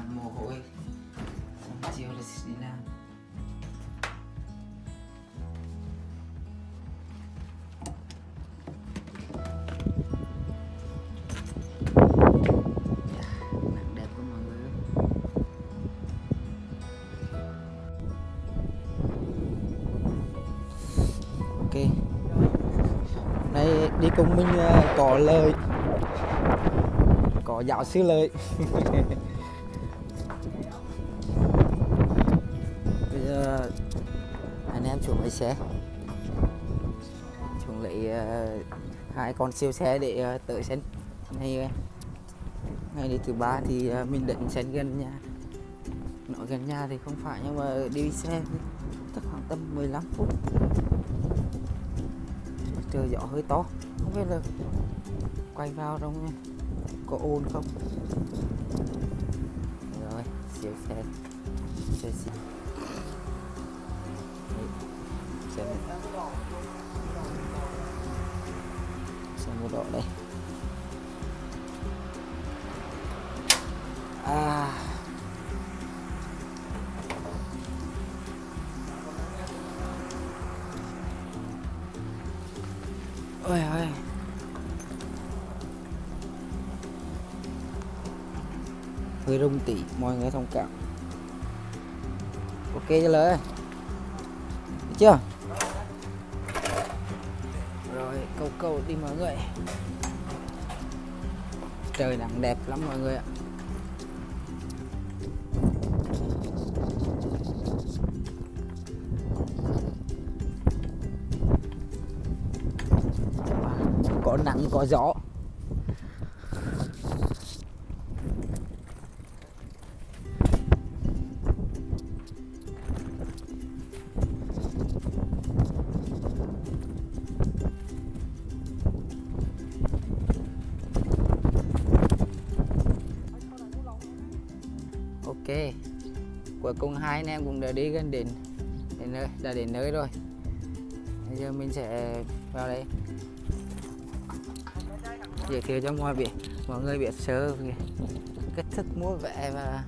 mồ hôi, xong chiều là đi làm. Nắng đẹp của mọi người. Ok, đây đi cùng mình có lời, có giáo sư lời. Bây giờ anh em xuống lấy xe, xuống lấy hai con siêu xe để tới sân. Ngày đi thứ ba thì mình định sân gần nhà. Nói gần nhà thì không phải, nhưng mà đi xe chắc khoảng tầm 15 phút. Trời gió hơi to, không biết là quay vào trong có ồn không. Rồi siêu xe xe xịn. Xe màu đỏ đây. Ôi ơi, hơi rung tí, mọi người thông cảm. Ok cho lời, được chưa? Rồi câu đi mọi người. Trời nắng đẹp lắm mọi người ạ. Có nắng có gió. Ok, cuối cùng hai anh em cũng đã đi gần đến nơi, đã đến nơi rồi. Bây giờ mình sẽ vào đây giới thiệu cho mọi người biết sơ về cách thức mua vé và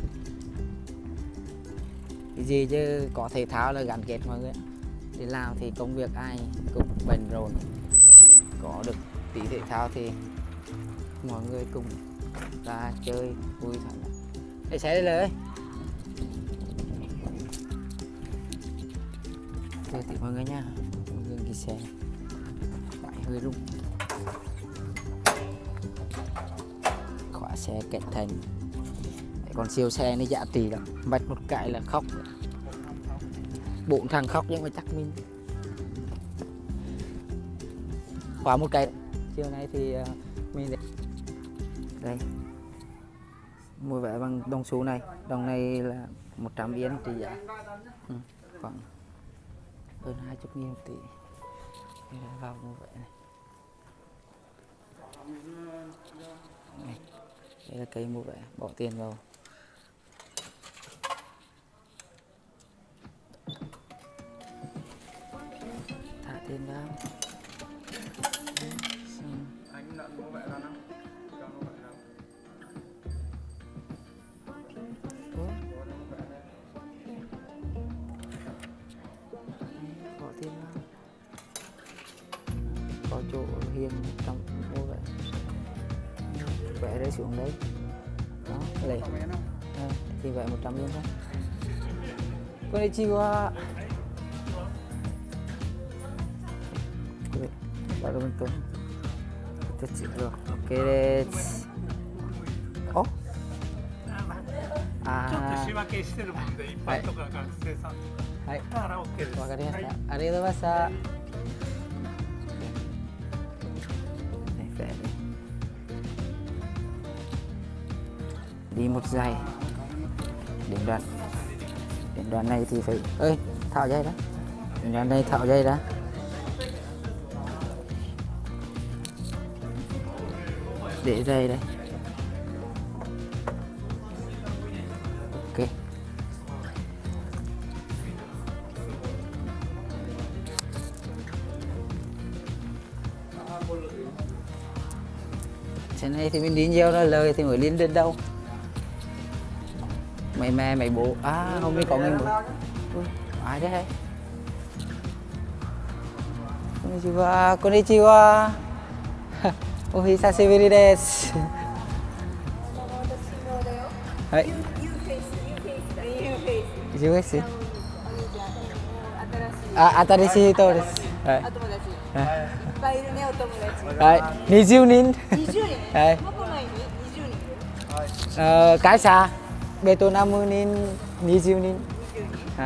cái gì, chứ có thể thao là gắn kết mọi người. Đi làm thì công việc ai cũng bận rộn, có được tí thể thao thì mọi người cùng ra chơi vui thẳng. Để xe điเลยchơi tí mọi người nha. Mọi người đi xe phải hơi rung. Khóa xe cẩn thận. Còn siêu xe nó giá trị lắm, bạch một cái là khóc. 4 thằng khóc nhưng mà chắc mình khóa một cái. Chiều nay thì mình đây mua vé bằng đồng xu này. Đồng này là 100 yên trị giá khoảng hơn 20.000 một tỷ. Đây là vào mua vé này. Đây là cây mua vé, bỏ tiền vào. Thả tiền vào. Anh nhận mua vé ra nào? Cho mua vé nào? Bỏ tiền vào. Có chỗ hiền trong mua vé. Vé rơi xuống đấy. Đó, lấy. Thì vé 100 yên thôi. Konnichiwa. Baru bentuk. Kecil loh. Oke deh. Oh. ちょっと仕分けしてるもんで、一般とか学生さんとか。 はい。 だから OK です。 わかりました。ありがとうございました。Đi một giây đến đoạn này thì phải ơi tháo dây đó, đến đoạn này tháo dây đó. Để dây đây. Ok, thế này thì mình đi nhiều rồi, lời thì mới lên đến đâu. Mấy mẹ mấy bố. À hôm nay có người mới. Ui, ai đấy? Konnichiwa, konnichiwa. Oh, hisashiburi desu. Hai. You face. Ah, atarishi hito desu. Hai. Hai. 20人。はい。会社ベトナム人20人。はい。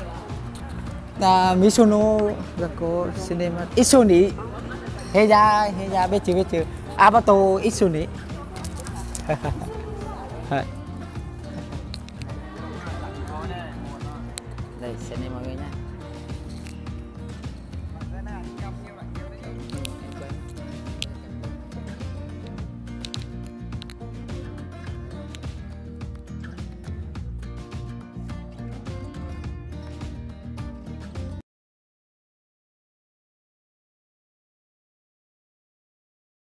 ミソの学校シネマ一緒に部屋別々アバト一緒にはい đây sẽ này mọi người nha.